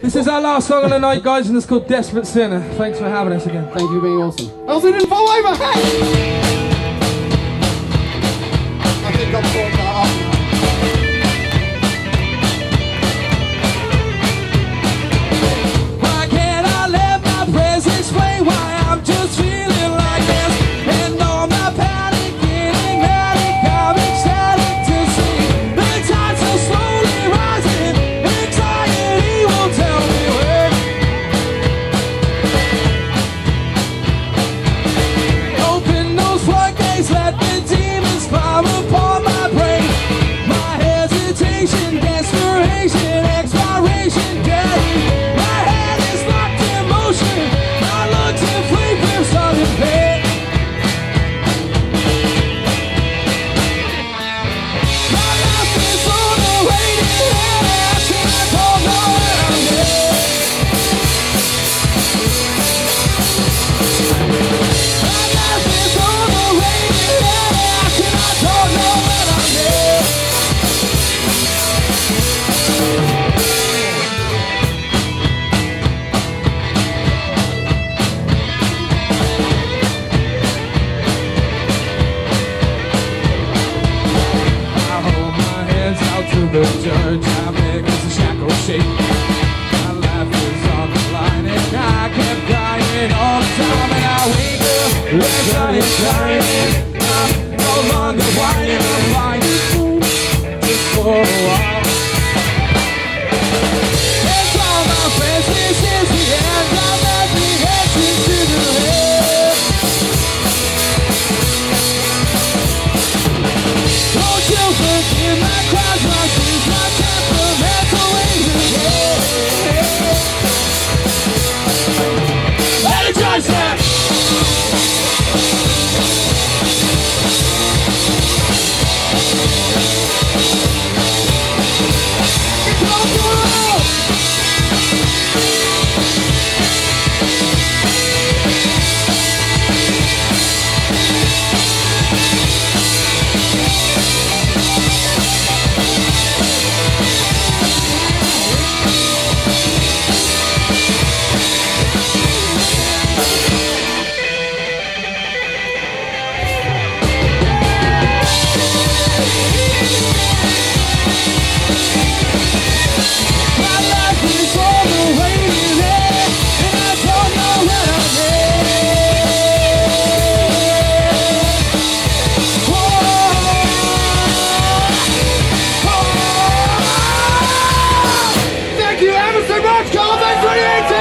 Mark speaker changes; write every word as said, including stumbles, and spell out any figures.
Speaker 1: This is our last song of the night, guys, and it's called Desperate Sinner. Thanks for having us again.
Speaker 2: Thank you for being awesome. I also didn't fall over. Hey! I think I'm falling that off.
Speaker 1: Why can't I let my prayers explain why I'm just feeling like this? And all my panic getting manic, I'm ecstatic to see the tides are slowly rising. Anxiety won't tell me when. Open those floodgates, let the demons fire upon my brain. My hesitation, desperation, expiration date. My head is locked in motion. My lungs inflate with solid pain. My life is on a waiting list, and I don't know where I'm headed. My life is on a waiting list, and I don't know where I'm headed. I hold my hands out to the judge. I beg as the shackles shake. My life is on the line, and I kept crying all the time. And I wake up, the sun is shining. I'm no longer whining, I'm flying just for a while. And all my friends, this is the end. I'm at the entrance to the head. Don't you forgive my crimes, my sins, my temperamental ways again. Let it judge that. It's all the world. My life is on the waiting list, and I don't know when I'm headed. Whoa.
Speaker 2: Thank you ever so much, CARLFest twenty eighteen!